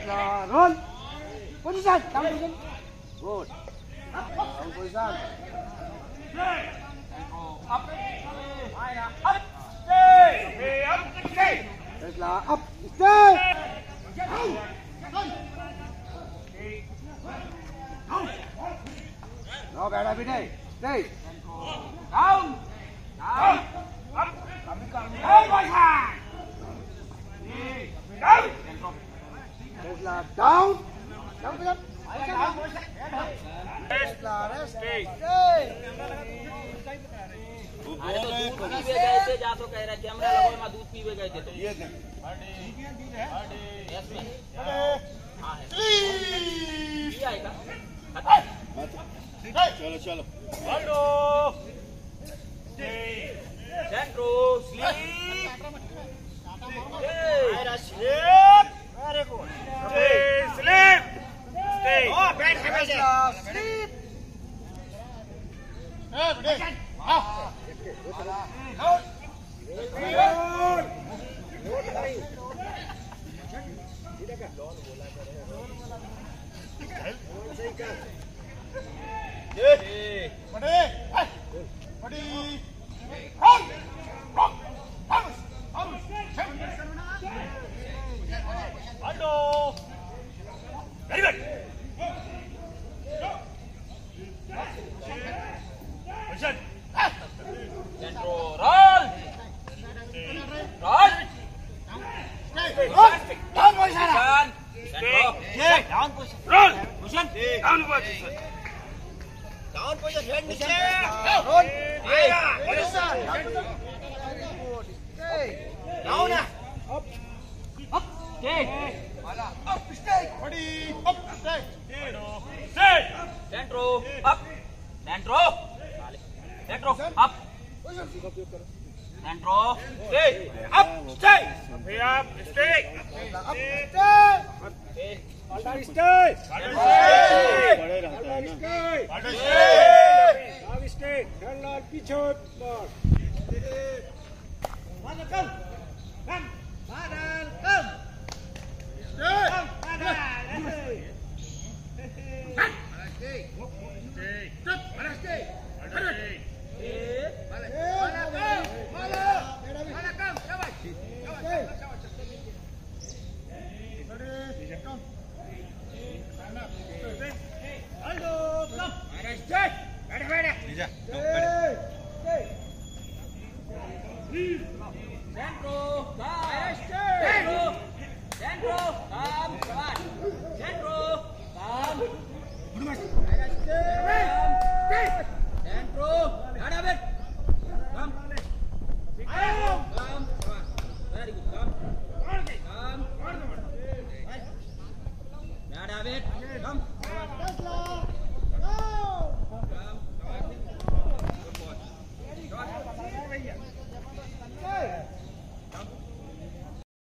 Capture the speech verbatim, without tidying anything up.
Let's roll. Position. Down position. Good. Down position. Up. Up. Stay. Up. Stay. Let's up. Stay. No bad habit. Stay. Down. Down. Up. Down by hand. Down. Let's down. Down position. Let's stay. Stay. अरे तो दूध पीवे गए थे जा तो कह रहे camera लगो मैं दूध पीवे गए थे तो ये देख यस में हां है ये आएगा चलो चलो hello Centro sleep Aira sleep very good stay sleep stay ओ बैठ के बैठ Sleep. ए बैठ आओ डाउन पोजीशन हेड नीचे Roll. आएगा डाउन है Up. Stay Up. Stay. Centro up Centro Centro up Centro stay up stay up stay Up. Stay. Stay. Stay. बड़े रहता है ना Now stay. Turn on पीछे. Madal come. Come. Madal come. Stay. Come. Madal. Stay. Stay. Stop. Madal stay. Madal. Madal. Madal. Madal come. Come. Stay. Come. Aldo, come. Madal stay. Madal, Madal. नीचे Stay. Stay. सेंट्रो Madal stay सेंट्रो सेंट्रो काम कमान सेंट्रो काम